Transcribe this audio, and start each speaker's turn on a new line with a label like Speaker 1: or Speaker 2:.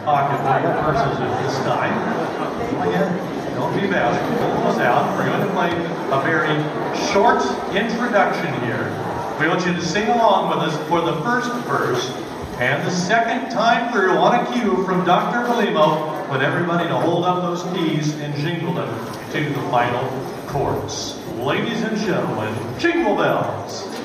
Speaker 1: pocket for your purses at this time. Again, don't be bashful. Pull those out. We're going to play a very short introduction here. We want you to sing along with us for the first verse, and the second time through on a cue from Dr. Belimo, want everybody to hold up those keys and jingle them to the final chorus. Ladies and gentlemen, jingle bells.